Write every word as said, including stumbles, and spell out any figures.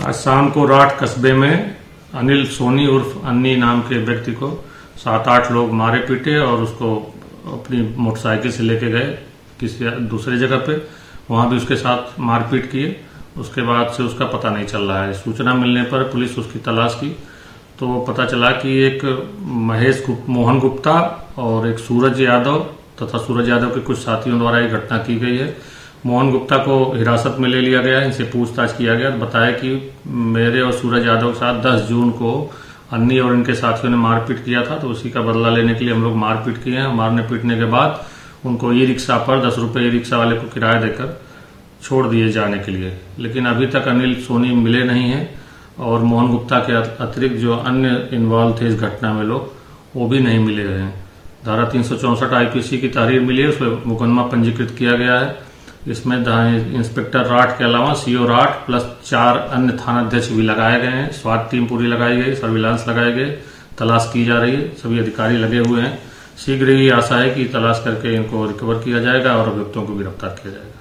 आज शाम को राठ कस्बे में अनिल सोनी उर्फ अन्नी नाम के व्यक्ति को सात आठ लोग मारे पीटे और उसको अपनी मोटरसाइकिल से लेके गए किसी दूसरे जगह पे, वहां भी उसके साथ मारपीट किए। उसके बाद से उसका पता नहीं चल रहा है। सूचना मिलने पर पुलिस उसकी तलाश की तो पता चला कि एक महेश गुप, मोहन गुप्ता और एक सूरज यादव तथा सूरज यादव के कुछ साथियों द्वारा ये घटना की गई है। मोहन गुप्ता को हिरासत में ले लिया गया, इनसे पूछताछ किया गया। बताया कि मेरे और सूरज यादव के साथ दस जून को अन्नी और इनके साथियों ने मारपीट किया था, तो उसी का बदला लेने के लिए हम लोग मारपीट किए हैं। मारने पीटने के बाद उनको ई रिक्शा पर दस रुपए ई रिक्शा वाले को किराया देकर छोड़ दिए जाने के लिए, लेकिन अभी तक अनिल सोनी मिले नहीं है और मोहन गुप्ता के अतिरिक्त जो अन्य इन्वॉल्व थे इस घटना में लोग, वो भी नहीं मिले हैं। धारा तीन सौ चौसठ आईपीसी की तहरीर मिली है, उसमें मुकदमा पंजीकृत किया गया है। इसमें इंस्पेक्टर राठ के अलावा सीओ राठ प्लस चार अन्य थानाध्यक्ष भी लगाए गए हैं। स्वात टीम पूरी लगाई गई, सर्विलांस लगाए गए, तलाश की जा रही है, सभी अधिकारी लगे हुए हैं। शीघ्र ही आशा है कि तलाश करके इनको रिकवर किया जाएगा और अभियुक्तों को गिरफ्तार किया जाएगा।